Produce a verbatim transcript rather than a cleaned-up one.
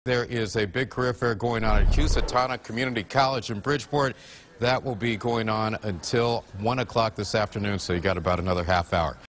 There is a big career fair going on at Housatonic Community College in Bridgeport. That will be going on until one o'clock this afternoon, so you got about another half hour.